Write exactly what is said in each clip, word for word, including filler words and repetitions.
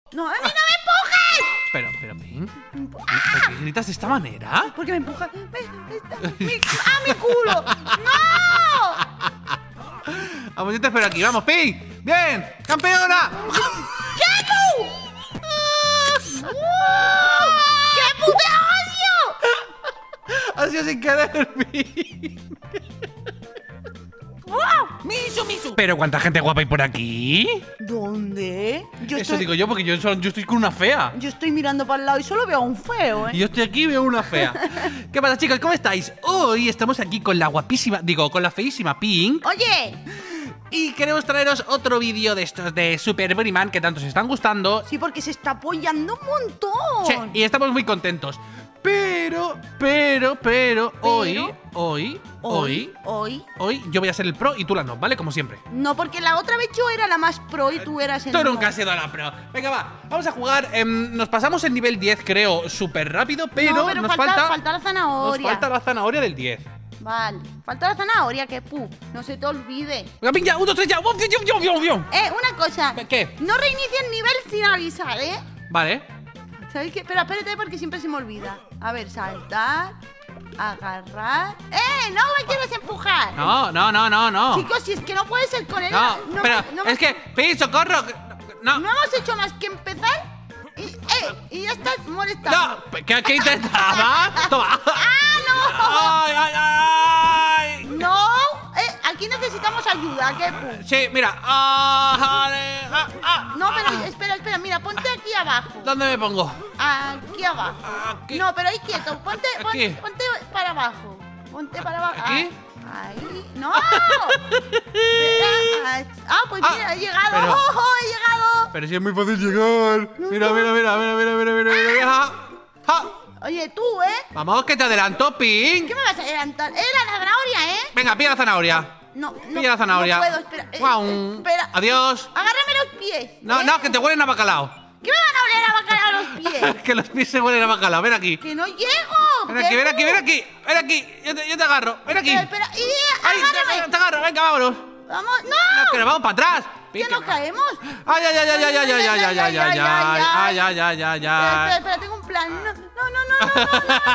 No, a mí no me empujes. Pero, pero, Pink, ¿por qué gritas de esta manera? ¿Por qué me empujas? Me, me, mi, ¡ah, mi culo! ¡No! Vamos, yo te espero aquí, vamos, Pink. Bien, campeona. ¡Kepu! ¡Kepu, te odio! Ha sido sin querer, Pink. ¡Wow! ¡Misu, misu! Pero ¿cuánta gente guapa hay por aquí? ¿Dónde? Yo Eso estoy, digo yo, porque yo, solo- yo estoy con una fea. yo estoy mirando para el lado y solo veo a un feo, Y ¿eh? yo estoy aquí y veo una fea. ¿Qué pasa, chicos? ¿Cómo estáis? Hoy estamos aquí con la guapísima, digo, con la feísima Pink. Oye, Y queremos traeros otro vídeo de estos de Super Bunnyman que tanto os están gustando. sí, porque se está apoyando un montón. Sí, y estamos muy contentos. Pero, pero, pero, hoy, hoy, hoy, hoy. hoy yo voy a ser el pro y tú la no, ¿vale? Como siempre. No, porque la otra vez yo era la más pro y tú eras el Tú no. nunca has sido la pro. Venga, va, vamos a jugar. em, nos pasamos el nivel diez, creo, súper rápido, pero, No, pero nos falta, falta, falta la nos zanahoria. falta la zanahoria del diez. Vale, falta la zanahoria, que pu, no se te olvide. Venga, Pink, ya, uno, dos, tres, ya. ¡Bum, yum, yum, yum, yum! Eh, una cosa. ¿Qué? No reinicia el nivel sin avisar, ¿eh? Vale. ¿Sabéis qué? Pero espérate porque siempre se me olvida. A ver, saltar, agarrar. ¡Eh! ¡No me quieres empujar! No, no, no, no, no. Chicos, si es que no puede ser con él. No, no pero me- no me- es que, Pink, socorro. No, No hemos hecho más que empezar y, eh, y ya estás molestando. no. ¿Qué, qué intentaba? Toma. ¡Ah, no! ¡Ay, ay, ay! ¡No! Eh, aquí necesitamos ayuda, ¿qué pu? Sí, mira. Ah, vale. Ah, ah, No, pero ah. espera, espera, mira, ponte aquí abajo. ¿Dónde me pongo? Aquí abajo. Aquí. No, pero ahí quieto. Ponte, pon- Aquí. ponte para abajo. Ponte para abajo. ¿Aquí? Ah, ahí. ¡No! Espera. Ah, pues Ah, mira, he llegado. pero- ¡Oh, oh, he llegado! Pero sí es muy fácil llegar. Mira, mira, mira, mira, mira, mira, mira, mira, mira. Ja, ja. Oye, tú, ¿eh? Vamos, que te adelanto, Pink. ¿Qué me vas a adelantar? ¡Eh, la zanahoria, eh! Venga, pilla la zanahoria. No, no. Pilla la zanahoria. No puedo, espera. eh, Guau. eh, espera. Adiós. Agárrame los pies. No, ¿eh? no, que te huelen a bacalao. ¿Qué me van a oler a bacalao los pies? Que los pies se huelen a bacalao. Ven aquí. ¡Que no llego! Ven aquí, ven aquí, ven aquí. Ven aquí. Yo te, yo te agarro. Ven aquí. Espera, espera. ¡Y, Ay, agárrame! te, te agarro. Venga, vámonos. ¡Vamos! No, ¡No! que nos vamos para atrás. ¿Que Pink, nos que- caemos? Ay, ay, ay, ay, ay, ay, ay, ay, ay, ay, ay, ay, ay, ay, ay, ay, ay, Espera, espera, ay. espera, tengo un plan. No, no, no, no, no,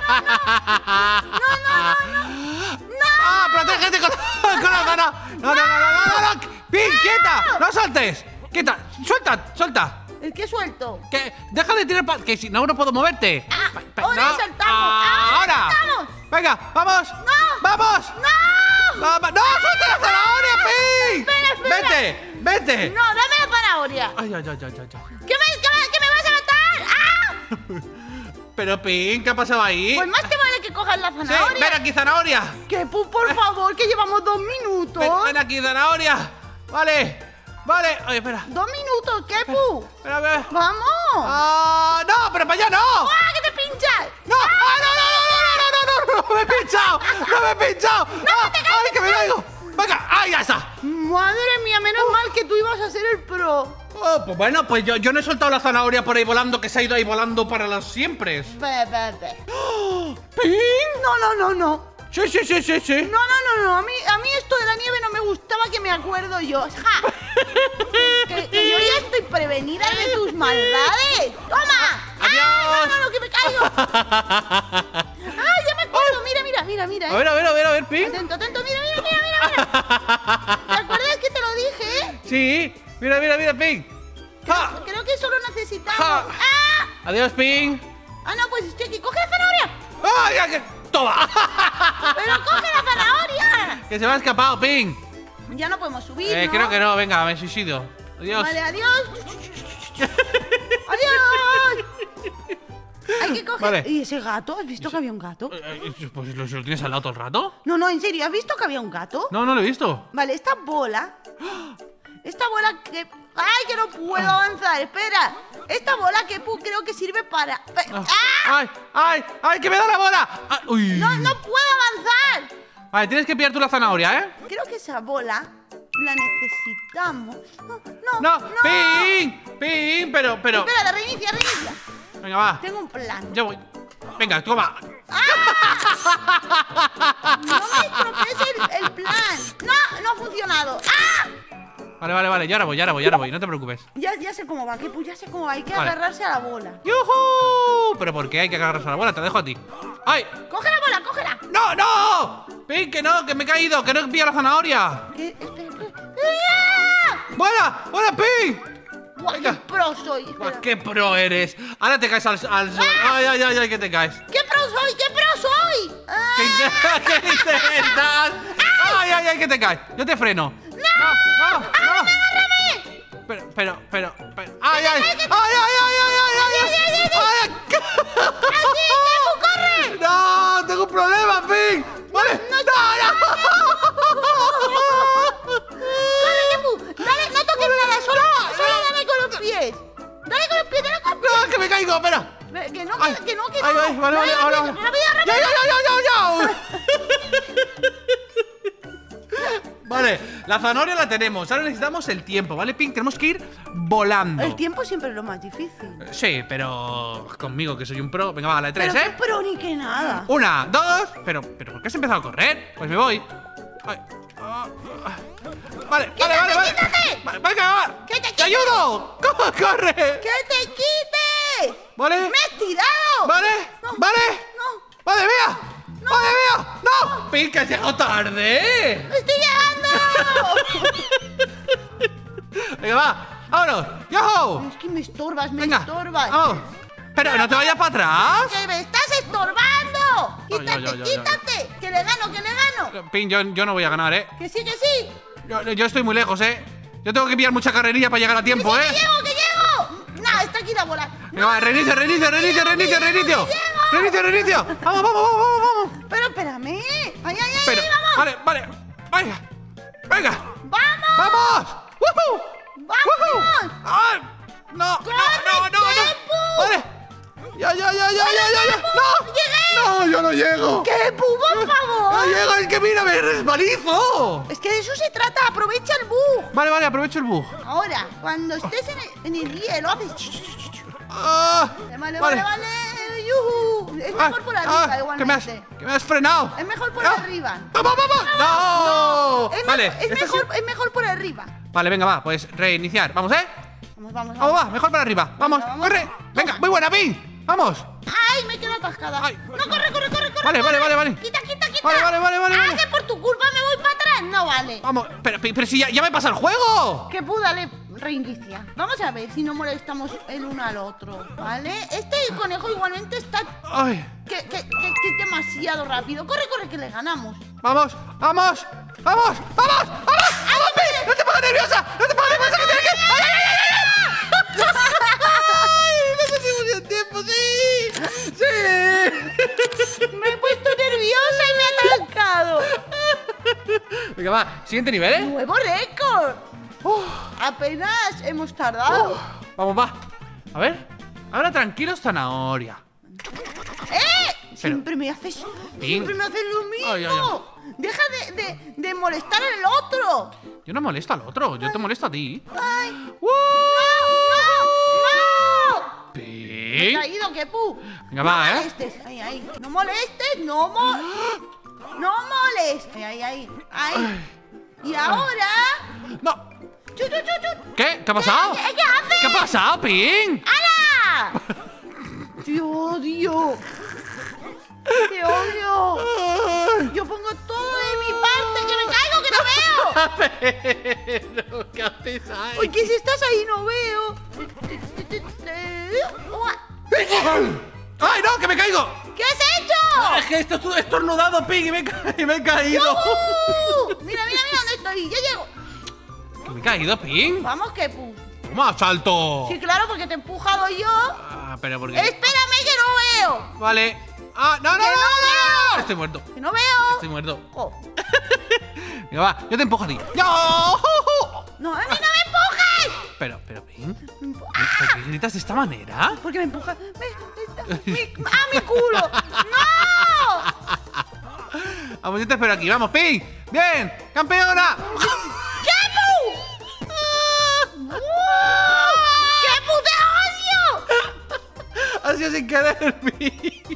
no, no, no, no, no. ¡Ah, protégete con, con la mano! ¡No, no, no, no, no, no! ¡Pink, quieta! ¡No soltes! ¡Quieta! ¡Suelta, suelta! ¿El qué suelto? Que deja de tirar pa- que si no, no puedo moverte. Ah, Pa- pa- ahora no. soltamos, ahora ¡Ahora! soltamos. ¡Venga, vamos! ¡No! ¡Vamos! ¡No! ¡Vamos! ¡No, suelta la zanahoria, Pink! Espera, espera. ¡Vete! ¡Vete! No, dame la zanahoria. Ay, ay, ay, ay, ay, ay. ¿Qué me, qué me, qué me vas a matar? ¡Ah! Pero, Pink, ¿qué ha pasado ahí? Pues más te vale que cojas la Sí, zanahoria. ven aquí, zanahoria. Que pu, por favor, que llevamos dos minutos. Ven, ven aquí, zanahoria. Vale, vale. Oye, espera. Dos minutos, ¿qué pu? Espera, espera. Vamos. ¡Ah! ¡No, pero para allá no! ¡Ah, que te pinchas! ¡No! ¡Ah, no, no, no, no, no, no, no, no! ¡No me he pinchado! ¡No me he pinchado! ¡Ah! ¡Ay, que me caigo! ¡Venga! ¡Ay, ya está! Madre mía, menos mal que tú ibas a ser el pro. Oh, pues bueno, pues yo, yo no he soltado la zanahoria por ahí volando, que se ha ido ahí volando para los siempre. Ve, ve, ve. ¿Pink? No, no, no, no. Sí, sí, sí, sí, sí. No, no, no, no. A mí, a mí esto de la nieve no me gustaba, que me acuerdo yo. ¡Ja! que, que yo ya estoy prevenida de tus maldades. ¡Toma! ¡Adiós! ¡Ay, no, no, no, que me caigo! ¡Ay, ya me acuerdo! Mira, mira, mira, mira. A ver, a ver, a ver, a ver, Pink. Atento, atento, mira, mira, mira, mira, mira. ¿Te acuerdas que te lo dije, eh? Sí, mira, mira, mira, Pink. ¡Ja! Creo que solo necesitamos. Ja. ¡Ah! Adiós, Pink. Ah, no, pues estoy aquí. ¡Coge la zanahoria! ¡Ay, ya que! ¡Toma! ¡Pero coge la zanahoria! Que se me ha escapado, Pink. Ya no podemos subir, Eh, ¿no? creo que no, venga, me suicido. Adiós. Vale, adiós. Adiós. Hay que coger. Vale. ¿Y ese gato? ¿Has visto que había un gato? Eh, eh, Pues lo, lo tienes al lado todo el rato. No, no, en serio, ¿has visto que había un gato? No, no lo he visto. Vale, esta bola. Esta bola que. ¡Ay, que no puedo avanzar! Espera. Esta bola que pu, creo que sirve para. ¡Ah! ¡Ay, ay, ay, que me da la bola! Ah, uy. ¡No, no puedo avanzar! Vale, tienes que pillar tú la zanahoria, ¿eh? Creo que esa bola la necesitamos. No, no. No, no. Pink, Pink, pero, pero. Espera, reinicia, reinicia. Venga, va. Tengo un plan. Ya voy. Venga, toma. No me estropees el, el plan. No, no ha funcionado. ¡Ah! Vale, vale, vale, ya ahora voy, ya ahora voy, ya ahora voy, no te preocupes. Ya, ya sé cómo va, que pues ya sé cómo va. Hay que Vale. agarrarse a la bola. ¡Yujú! ¿Pero por qué hay que agarrarse a la bola? Te dejo a ti. ¡Ay! ¡Coge la bola, cógela! ¡No, no! Pin, que no, que me he caído, que no he pillado la zanahoria. ¿Qué? Espera, espera. ¡Ah! ¡Buena! ¡Buena, Pin! ¡Guau, qué Venga. pro soy! Buah, Espera. ¡Qué pro eres! Ahora te caes al, al suelo. ¡Ay, ay, ay, ay, que te caes! ¡Qué pro soy! ¡Qué pro soy! ¡Ah! ¿Qué, inte- ¿Qué intentas? ¡Ay, ay, ay, que te caes! Yo te freno. ¡No! ¡No! ¡No! ¡Agárrame! Pero, pero, pero, pero. ¡Ay, ay! ¡Ay, ay, ay, ay, ay, ay! ay, ay, ay. ¡Aquí, Kepu, corre! ¡No! ¡Tengo un problema, Pin! ¡Vale! ¡No, ¡Corre, Kepu! ¡Dale, no toques nada! ¡Solo, solo dale con los pies! ¡Dale con los pies, dale con los pies! no! ¡No, que me caigo! ¡Espera! Ve, Que no, Ay, que no, que no. ay, ay, vale, vale, Dale, ahora, rápido, ahora. rápido, rápido. ¡Ya, ya, ya, ya, ya, ya! Vale, la zanahoria la tenemos. Ahora necesitamos el tiempo, ¿vale, Pink? Tenemos que ir volando. El tiempo siempre es lo más difícil. Sí, pero conmigo, que soy un pro. Venga, va, la de tres, Pero ¿eh? qué pro ni que nada. Una, dos. Pero, pero, ¿por qué has empezado a correr? Pues me voy. Ay, ah, ah. Vale, vale, vale, vale. quítate! Va- Venga, va. ¡Que te ¡Te quite! ayudo! ¡Co- ¡Corre! ¡Que te quite! ¿Vale? ¡Me has tirado! ¿Vale? No, ¿Vale? No, ¡Vale, mía! ¡Vale, mía! ¡No! ¡Pink, que has llegado tarde! ¡estoy llegando! Venga, va. ¡Vámonos! ¡Yo! Es que me estorbas, me Venga, estorbas. vamos. Pero no te vayas para atrás. ¡Que me estás estorbando! Ay, ¡Quítate, ay, ay, ay, quítate! ¡Que le gano, que le gano! Pink, yo, yo no voy a ganar, ¿eh? ¡Que sí, que sí! Yo, yo estoy muy lejos, ¿eh? Yo tengo que pillar mucha carrerilla para llegar a tiempo, ¡Que ¿eh? llego, que llego! ¡No, está aquí la bola! Venga, va, reinicio, reinicio, reinicio, reinicio, reinicio. Reinicio, reinicio. Vamos, vamos, vamos, vamos, vamos. Pero espérame. ¡Ay, ay, ay! Pero, ay, vamos! vale, vale. Venga, venga. ¡Vamos! ¡Vamos! ¡Woohoo! ¡Vamos! ¡Ah! No, no, ¡Corre, no, no, no. Kepu! Vale. Ya, ya, ya, ya, ya, ya, ya. ¡No! ¡Llegué! ¡No, yo no llego! ¡Kepu, por ¡No favor! llego! ¡Es que mira, me resbalizo! Es que de eso se trata, aprovecha el bug. Vale, vale, aprovecho el bug. Ahora, cuando estés en el, en el hielo, haces... Ah, Vale, vale, vale, yujú. Es Ah, mejor por arriba, ah, que me has, igualmente. que me has frenado. Es mejor por Ah. arriba. ¡Vamos, vamos! ¡No! Es, Vale, mejor, es, esto mejor, sí- es mejor por arriba. Vale, venga, va, pues reiniciar. Vamos, ¿eh? Vamos, vamos, Vamos, vamos. va, mejor para arriba. Vamos, Venga, vamos. corre. Venga, Toma. muy buena, Pin. Vamos. ¡Ay, me quedo atascada! Ay. No, corre, corre, corre, corre. Vale, vale, corre. vale, vale. Quita, quita, quita. Vale, vale, vale, vale, Ah, vale. que por tu culpa me voy para atrás. No vale. Vamos, pero, pero, pero si ya, ya me pasa el juego. Que pude darle reinicia. Vamos a ver si no molestamos el uno al otro, ¿vale? Este conejo igualmente está... Ay, Que, que, que, que es demasiado rápido. Corre, corre, que le ganamos. vamos, vamos, vamos, vamos, vamos, vamos, Pin. No te pongas nerviosa, no te pongas nerviosa que tienes que... ¡Ay, ay, ay, ay, ay! ¡Ay! ¡No conseguimos el tiempo, sí! ¡Sí! Me he puesto nerviosa y me he atancado. Venga, va, siguiente nivel, ¿eh? ¡Nuevo récord! Uf, apenas hemos tardado. Vamos, va. A ver. Ahora tranquilos, zanahoria. ¡Eh! Siempre me haces. Siempre me haces lo mismo. Ay, ay, Deja de, de, de molestar al otro. Yo no molesto al otro, yo te molesto a ti. ¡Ay! ¡Uh! ¡No! ¡No! Me he Pin. caído, Kepu. Venga, no va, ¿eh? molestes. Ay, ay. No molestes, no mo... No molestes. Ay, ay, ay. Ay. Y ahora. No. ¡Chu, chu, chu, chu! ¿Qué? ¿Qué ha pasado? ¿Qué, qué haces? ¿Qué ha pasado, Pin? ¡Hala! ¡Te odio! ¡Te odio! Yo pongo todo de mi parte, que me caigo, que no veo. Pero, ¿qué haces ahí? Oye, que si estás ahí no veo. ¡Ay, no! ¡Que me caigo! ¿Qué has hecho? Es que esto es estornudado, Pin, y me, he ca- y me he caído. ¡Yujú! Mira, mira, mira dónde estoy. Ya llego. ¿Que me he caído, Pin? Vamos, Kepu. ¡Toma, salto! Sí, claro, porque te he empujado yo. Ah, pero porque... Espérame, que no veo. Vale. ¡Ah, no, no, ¡Que no, no no! veo! Estoy muerto. Que no veo. Estoy muerto. Oh. Venga, va, yo te empujo a ti. ¡No! No, a mí no me empujes. Pero, pero, Pin, Me empu- ¿por qué gritas de esta manera? ¿Por qué me empujas? Me- me- mi- ¡Ah, mi culo! ¡No! Vamos, yo te espero aquí. Vamos, Pin. Bien, campeona. ¡Kepu! ¡Kepu, te odio! Ha sido sin querer, Pin.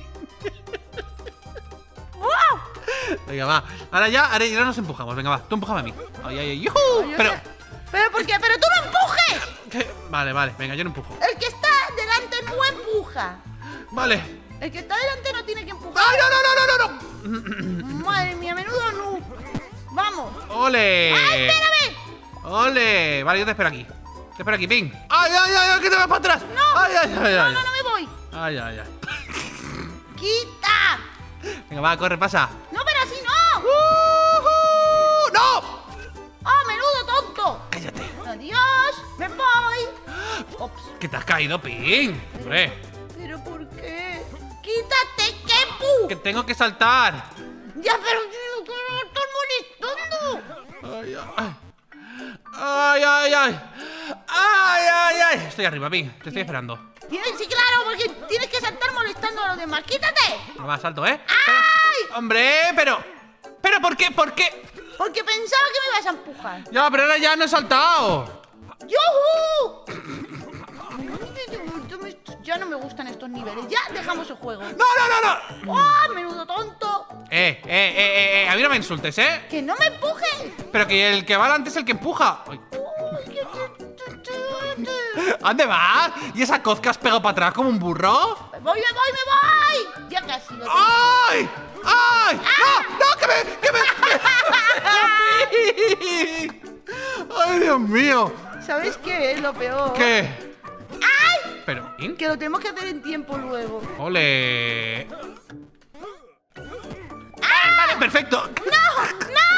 ¡Wow! Venga, va. Ahora ya, ahora ya nos empujamos. Venga, va. Tú empujame a mí. Ay, ay, ay. ¡Yujú! Yo Pero, sé. ¿Pero por qué? ¡Pero tú no empujes! ¿Qué? Vale, vale, venga, yo no empujo. El que está delante no empuja. Vale. El que está delante no tiene que empujar. ¡Ay, no, no, no, no, no! Madre mía, menudo no. Vamos. ¡Ole! ¡Ay, espérame! ¡Ole! Vale, yo te espero aquí. Te espero aquí, Ping. ¡Ay, ay, ay! ay que te vas para atrás! No. ¡Ay, ay, ay! No, ay. no, no me voy. ¡Ay, ay, ay! ¡Quita! Venga, va, corre, pasa. No, pero así no. ¡Uh! ¡No! ¡Oh, menudo tonto! ¡Cállate! ¡Adiós! ¡Me voy! Ops. ¿Que te has caído, Ping? Hombre, ¿Pero por qué? ¡Quítate, Kepu! que tengo que saltar. ¡Ya, pero tío, que me estás molestando! ¡Ay, ay! ¡Ay, ay, ay! ¡Ay, ay, ay! Estoy arriba, Ping. Te estoy esperando. Tienes, sí, claro, porque tienes que saltar molestando a los demás. ¡Quítate! No va, salto, ¿eh? ¡Ay! ¡Hombre, pero! ¿Pero por qué? ¿Por qué? Porque pensaba que me ibas a empujar. Ya, pero ahora ya no he saltado. ¡Yuhu! Ya no me gustan estos niveles. Ya dejamos el juego. ¡No, no, no, no! ¡Oh, menudo tonto! Eh, eh, eh, eh, eh, a mí no me insultes, ¿eh? ¡Que no me empujes! Pero que el que va adelante es el que empuja. Ay, Uy, que te- te- te- te- ¿a dónde vas? ¿Y esa coz que has pegado para atrás como un burro? ¡Me voy, me voy, me voy! Ya casi lo tengo. ¡Ay! ¡Ay! ¡No! ¡No! ¡Que me! ¡Que me! ¡Ay, Dios mío! ¿Sabes qué es lo peor? ¿Qué? ¡Ay! Pero, ¿in? Que lo tenemos que hacer en tiempo luego. ¡Ole! ¡Ah! Vale, perfecto. ¡No! ¡No!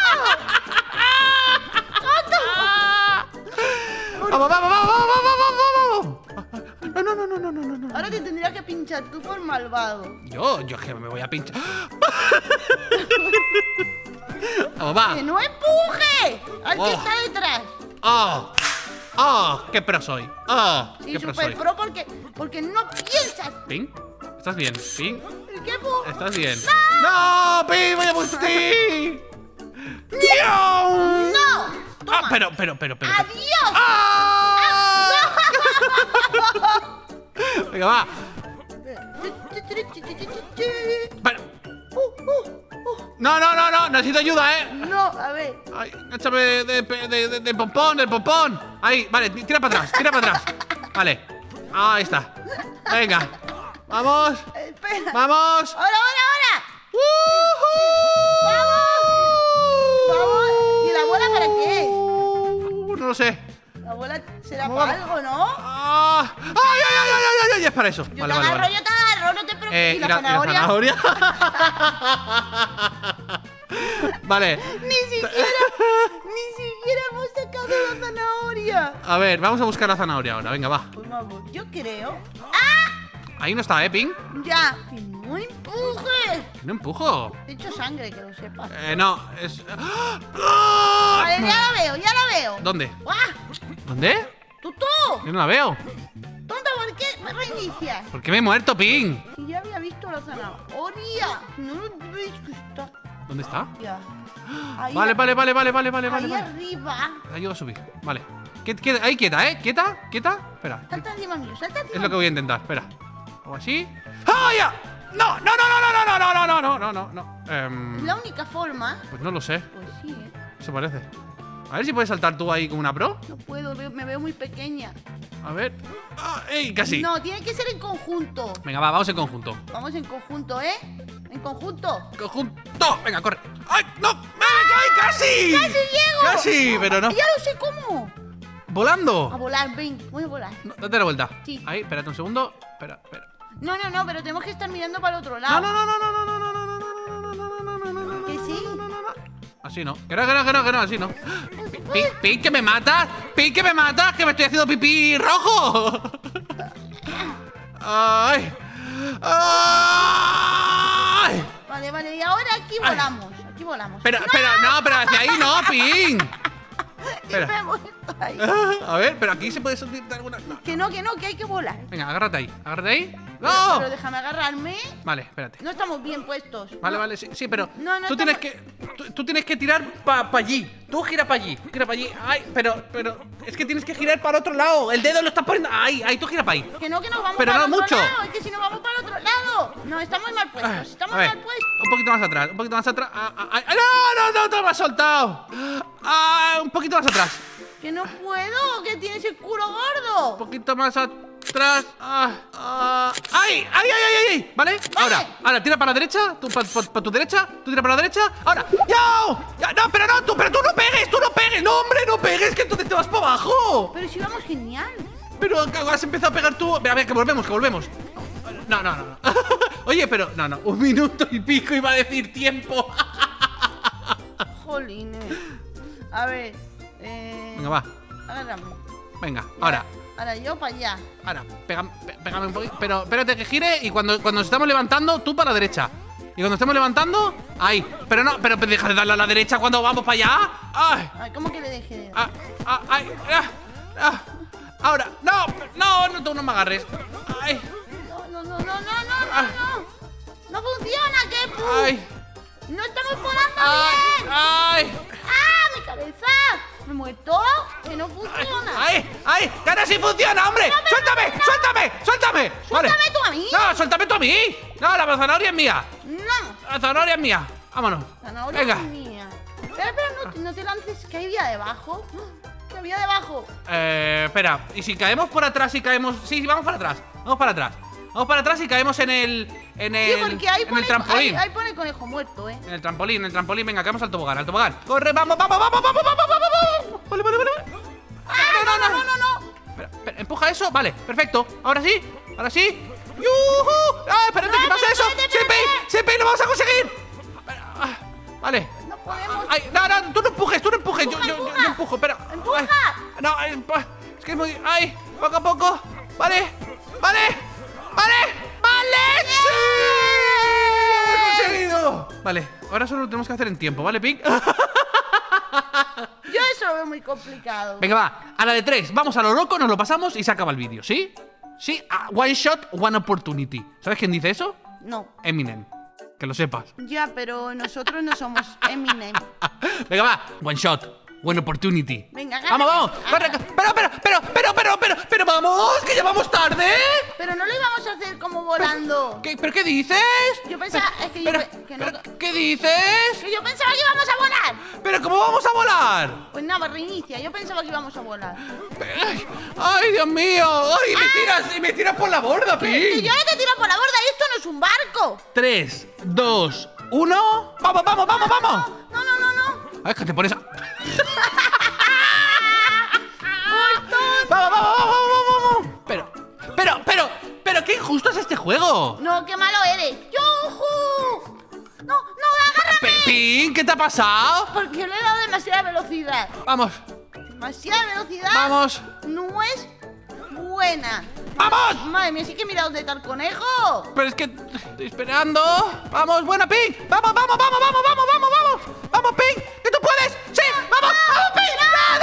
¡Tonto! ¡Vamos, vamos, vamos, vamos, vamos, vamos! No, no, no, no, no, no, no. Ahora te tendrías que pinchar tú por malvado. Yo, yo es que me voy a pinchar. Vamos, va. ¡Que no empuje! ¡Al que Oh. está detrás! ¡Oh! ¡Oh! ¡Qué pro soy! ¡Oh! Sí, ¡Qué pro super soy! pro porque, porque no piensas. ¿Ping? ¿Estás bien? ¿Ping? ¿Qué po? ¿Estás bien? ¡No! ¡Ping! ¡Voy a por ti! ¡No! ¡No! Toma. Ah, pero, pero, pero, pero. ¡Adiós! ¡Ah! Venga, va. Pero- Uh, uh, uh. No, no, no, no. Necesito ayuda, ¿eh? No, a ver. Ay, échame de, de, de, de, de pompón, del pompón. Ahí, vale, tira para atrás, tira para atrás. Vale, ahí está. Venga, vamos, Espera. vamos. ¡Ahora, ahora, ahora! ¡Woohoo! ¡Vamos! ¿Y la bola para qué es? Uh, No lo sé. La bola será Vamos, para algo, ¿no? Ah, ¡Ay, ay, ay, ay, ay, ay! Es para eso. Yo Vale, te vale, agarro, vale. yo te agarro, no te preocupes. Eh, ¿Y ¿y la la, y la zanahoria? zanahoria? Vale. Ni siquiera, ni siquiera hemos sacado la zanahoria. A ver, vamos a buscar la zanahoria ahora. Venga, va. Pues vamos, yo creo. Ahí no está, ¿eh, Ping? Ya, que no empujes. No empujo. He hecho sangre, que lo sepas. Eh, no, es... ¡Ah! Vale, ya la veo, ya la veo. ¿Dónde? ¡Guau! ¿Dónde? ¡Tú, tú! Yo no la veo. ¡Tonta, por qué me reinicias! ¿Por qué me he muerto, Ping? Si ya había visto la zanahoria. No lo veis que está. ¿Dónde está? Ya. Ahí, Vale, vale, vale, vale, vale, vale, vale. ahí vale. arriba. Te ayudo a subir. Vale. Quiet- quiet- Ahí, quieta, ¿eh? ¿Quieta? ¿Quieta? Espera. Salta encima mío, salta encima. Es lo que voy a intentar. Espera. Hago así. ¡Ah, ya! No, no, no, no, no, no, no, no, no, no, no, no, no. Em, Es la única forma. pues no lo sé. Pues sí, ¿eh? Eso parece. A ver si puedes saltar tú ahí como una pro. No puedo, veo- me veo muy pequeña. A ver. Ah, ¡Ey! Casi. No, tiene que ser en conjunto. Venga, va, vamos en conjunto. Vamos en conjunto, ¿eh? En conjunto. ¡Conjunto! Venga, corre. ¡Ay, no! ¡Ay, casi! ¡Casi llego! ¡Casi! Pero no. Ya lo sé cómo. A ¡Volando! volar, ven, voy a volar. No, date la vuelta. Sí. Ahí, espérate un segundo. Espera, espera. No, no, no, pero tenemos que estar mirando para el otro No, lado. no, no, no, no, no, no, no, no, no, no, no, no, no, no, no, no, Que sí. no, no, no, no. Así no. Que no, que no, que no, que no, así no. Pi, pi, que me matas. Pi, que me matas, que me estoy haciendo pipí rojo. Ay. Ay. Vale, vale, y ahora aquí volamos. Aquí volamos. Pero, pero, no, pero hacia ahí no, Pin. Y espera. me he muerto ahí. A ver, pero aquí se puede subir de alguna. No. Que no, que no, que hay que volar. Venga, agárrate ahí. Agárrate ahí. Pero ¡No! déjame agarrarme. Vale, espérate. No estamos bien puestos. Vale, No. vale, sí, sí, pero No, no tú tienes estamos- que tú, tú tienes que tirar para pa allí. Tú gira para allí, gira para allí. Ay, pero pero es que tienes que girar para otro lado. El dedo lo estás poniendo ahí, ahí tú gira para ahí. Que no, que nos vamos Pero para no el otro mucho. lado. Es que si nos vamos para el otro lado. No, estamos mal puestos. Estamos A ver, mal puestos. un poquito más atrás, un poquito más atrás. Ah, ah, ah, ah, no, no, no, te me has soltado. Ah, un poquito más atrás. Que no puedo, que tienes el culo gordo. Un poquito más atrás. Ah, ah. ¡Ay! ¡Ay, ay, ay, ay! ¿Vale? Ahora, ahora, tira para la derecha. Tú para pa, pa tu derecha. Tú tira para la derecha. Ahora. ¡Yo! Ya, no, pero no, tú, pero tú no pegues, tú no pegues. No, hombre, no pegues, que entonces te vas para abajo. Pero si vamos genial. Pero has empezado a pegar tú. A ver, que volvemos, que volvemos. No, no, no, no. Oye, pero, no, no. Un minuto y pico iba a decir tiempo. Jolines. A ver. Eh... Venga, va. Agárrame. Venga, Ya. ahora. Ahora yo para allá. Ahora, pégame, pégame un poquito. Pero espérate que gire y cuando, cuando nos estamos levantando, tú para la derecha. Y cuando estemos levantando, ahí. Pero no, pero deja de darle a la derecha cuando vamos para allá. ¡Ay! Ay, ¿cómo que le dejé de Ah, ah, ay, ah, ah. Ahora, no, no, no, tú no me agarres. Ay, No, no, no, no, no, no, Ay. no, no. No funciona, Kepu. ay, No estamos volando ay, bien. ay, ¡Ah, mi cabeza! ¿Me he muerto? Que no funciona. ay, ay, que ahora sí funciona, hombre. Suéltame, suéltame, suéltame. Vale. Suéltame tú a mí. No, suéltame tú a mí. No, la zanahoria es mía. No. La zanahoria es mía. Vámonos. Zanahoria Venga. es mía. Espera, espera, no, no te lances. ¿Qué había debajo? ¿Qué había debajo? Eh, espera, y si caemos por atrás y caemos. Sí, sí, vamos para atrás. Vamos para atrás. Vamos para atrás y caemos en el. En el. Sí, porque ahí en pone, el trampolín. ahí, ahí pone conejo muerto, ¿eh? En el trampolín, en el trampolín. Venga, caemos al tobogán, al tobogán. Corre, vamos, vamos, vamos, vamos, vamos, vamos, vamos. Vale, vale, vale. ¡Ah, no, no, no, no, no! Espera, espera, empuja eso. Vale, perfecto. Ahora sí, ahora sí. ¡Yuhu! ¡Ah, espérate, que pasa eso! ¡Sipi! ¡Sipi! ¡Lo vamos a conseguir! Espera, ah, vale. No podemos. Ay, no, no, tú no empujes, tú no empujes. Yo, Empuja, yo, yo, empuja. yo empujo, pero. Empuja. Ay, no, ay, pa- es que es muy. ¡Ay! Poco a poco. Vale, vale, vale, vale. ¡Sí! ¡Lo he conseguido! Vale, ahora solo lo tenemos que hacer en tiempo, ¿vale, Pink? Yo eso lo veo muy complicado. Venga, va, a la de tres. Vamos a lo loco, nos lo pasamos y se acaba el vídeo, ¿sí? Sí, ah, one shot, one opportunity. ¿Sabes quién dice eso? No. Eminem. Que lo sepas. Ya, pero nosotros no somos Eminem. Venga, va, one shot, one opportunity. Venga, agárrate. Vamos, vamos. Corre, Agárrate. pero, pero, pero, pero, pero, pero, pero, vamos, que ya vamos tarde. Pero no lo íbamos a hacer como volando. ¿Qué, ¿Pero qué dices? Yo pensaba, es que yo, Pero, pe- que no- pero, ¿qué dices? que yo pensaba que íbamos a volar. ¿Pero cómo vamos a volar? Pues nada, reinicia. Yo pensaba que íbamos a volar. Ay, ay, Dios mío. Ay, me tiras, y me tiras por la borda, Que Pink. yo no te tiro por la borda. Esto no es un barco. Tres, dos, uno. Vamos, vamos, vamos, vamos. No, no, no, no. Ay, es que te pones a. ¡Por Vamos, vamos, vamos, vamos, vamos. Pero, pero, pero, pero, qué injusto es este juego. No, qué malo eres. ¡Yujú! No, no, agárrame. Pepín, ¿qué te ha pasado? Porque le he dado demasiada velocidad. Vamos, Demasiada velocidad. vamos, No es buena. vamos. Madre mía, sí que mira dónde está el conejo. Pero es que estoy esperando. Vamos, buena, Pink. Vamos, vamos, vamos, vamos, vamos, vamos, vamos. Vamos, Pink, que tú puedes. Sí, vamos, vamos, Pink.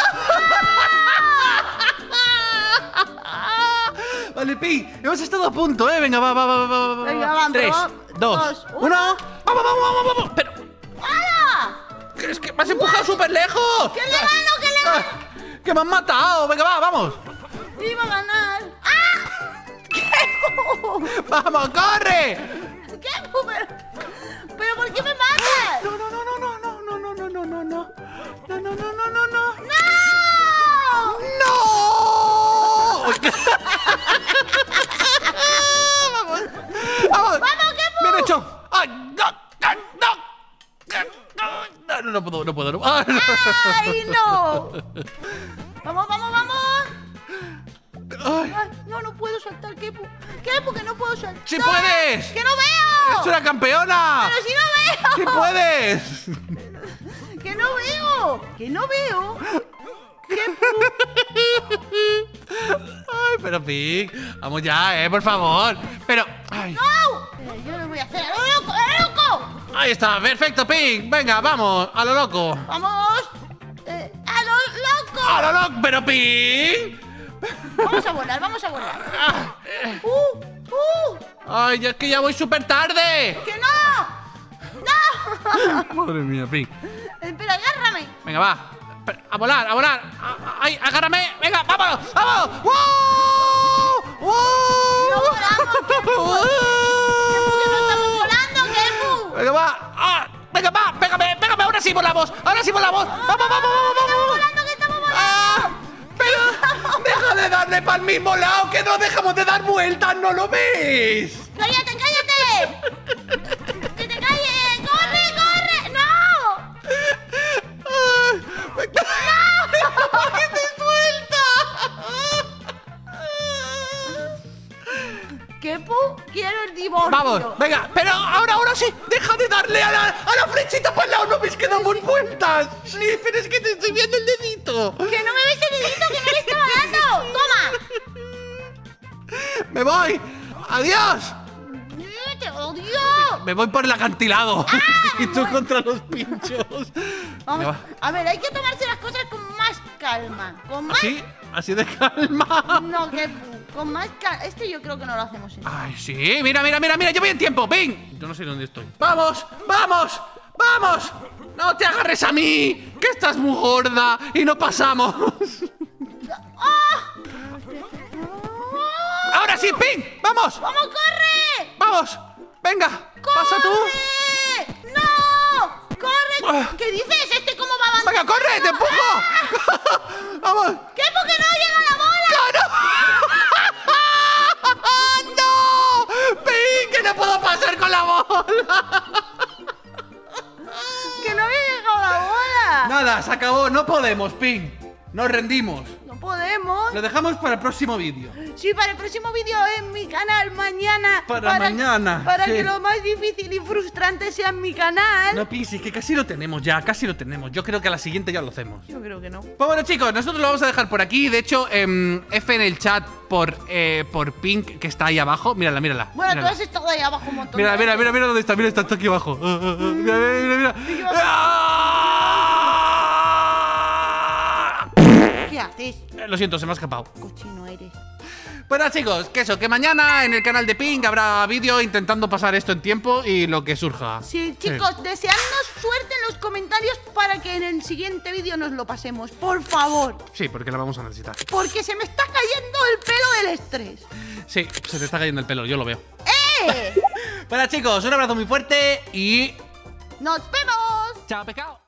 ¡No! Vale, Pink, hemos estado a punto, ¿eh? Venga, va, va, va, va, va, va. Venga, va, Tres, dos, dos, dos, uno. uno. Vamos, vamos, vamos, vamos. Pero, ¡Hala! que es que me has empujado súper lejos. ¡Que le gano, que le gano! Ah, ¡Que me han matado! Venga, va, vamos. ¡Iba a ganar! ¡Ah! ¿Qué? ¡Vamos, corre! ¿Qué? Pero, ¿pero por qué me matas? No, no, no, no, no, no, no, no, no, no, no, no. No, no, no, no, no, no. ¡No! ¡No! ¡Vamos! ¡Vamos! ¡Vamos, Kepu! ¡Bien hecho! ¡Ay, no! ¡No! ¡No! No, no, no puedo, no puedo. No. Ah, no. ¡Ay, no! ¡Vamos, vamos, vamos! Ay, Ay, no, no puedo saltar, Kepu. Kepu, que no puedo saltar. ¡Sí puedes! ¡Que no veo! ¡Es una campeona! ¡Pero si no ¡Sí veo! puedes! ¡Que no veo! ¡Que no veo! Ay, pero Pink, vamos ya, eh, por favor. Pero, ay, ¡No! Pero yo lo voy a hacer a lo loco, a lo loco. ahí está, perfecto, Pink. Venga, vamos, a lo loco. ¡Vamos! Eh, ¡A lo loco! A lo loco, pero Pink. Vamos a volar, vamos a volar. Ah, eh, ¡Uh! ¡Uh! Ay, ya es que ya voy súper tarde. ¡Que no! ¡No! Madre mía, Pink. Espera, agárrame. Venga, va. A volar, a volar. A- Ay, agárrame. Venga, vámonos, vamos. ¡Wow! ¡Wow! No volamos, Kepu. Kepu, que no estamos volando, Kepu. Venga, va. Ah, venga, va. Pégame, pégame. Ahora sí volamos. Ahora sí volamos. Vamos, vamos, vamos, vamos. Estamos volando, que estamos volando. Ah, ¡Deja de darle para el mismo lado! ¡Que no dejamos de dar vueltas! ¿No lo ves? ¡Cállate, cállate! ¡Que te calles! ¡Corre, corre! ¡No! Ay, ¡no! ¿Por qué te suelta? ¡Kepu! ¡Quiero el divorcio! Vamos, venga, pero ahora, ahora sí, deja de darle a la, a la flechita para el lado, no ves que damos vueltas. Sí, pero es que te estoy viendo el dedito. ¡Que no me ves el dedito, que no le estaba dando! ¡Toma! Me voy. Adiós. ¡Eh, ¡Te odio! Me voy por el acantilado. ¡Ah! Y tú contra los pinchos. Vamos, va. a ver, hay que tomarse las cosas con más calma. Con más... ¿Así? ¿Así de calma? No, que con más calma. Este yo creo que no lo hacemos en... Ay, sí, mira, mira, mira, mira, yo voy en tiempo, ven. Yo no sé dónde estoy. ¡Vamos! ¡Vamos! ¡Vamos! ¡No te agarres a mí! ¡Que estás muy gorda y no pasamos! ¡Ahora sí, Ping! ¡Vamos! ¡Vamos, corre! ¡Vamos! ¡Venga! ¡Pasa tú! ¡Corre! ¡No! ¡Corre! Ah. ¿Qué dices? ¿Este cómo va avanzando? ¡Venga, corre! ¡Te empujo! ¡Vamos! ¿Qué? ¿Porque no llega la bola? ¡Claro! ¡No! ¡Ping! ¡Que no puedo pasar con la bola! ¡Que no había llegado la bola! Nada, se acabó. No podemos, Ping. Nos rendimos. No podemos. Lo dejamos para el próximo vídeo. Sí, para el próximo vídeo en mi canal mañana. Para mañana, Para sí. que lo más difícil y frustrante sea en mi canal. No pienses, que casi lo tenemos ya, casi lo tenemos. Yo creo que a la siguiente ya lo hacemos. Yo creo que no. Pues bueno, chicos, nosotros lo vamos a dejar por aquí. De hecho, eh, F en el chat por, eh, por Pink, que está ahí abajo. Mírala, mírala. Bueno, mírala. tú has estado ahí abajo un montón. Mira, de mira, veces. mira, mira dónde está. Mira, está, está aquí abajo. Ah, ah, ah. Mira, mira, mira, mira. Aquí abajo. Ah. ¿Qué haces? Eh, Lo siento, se me ha escapado. Cochino eres. Bueno, chicos, que eso, que mañana en el canal de Pink habrá vídeo intentando pasar esto en tiempo y lo que surja. Sí, chicos, deseadnos suerte en los comentarios para que en el siguiente vídeo nos lo pasemos, por favor. Sí, porque la vamos a necesitar. Porque se me está cayendo el pelo del estrés. Sí, se te está cayendo el pelo, yo lo veo. ¡Eh! Bueno, chicos, un abrazo muy fuerte y... ¡Nos vemos! ¡Chao, pescado!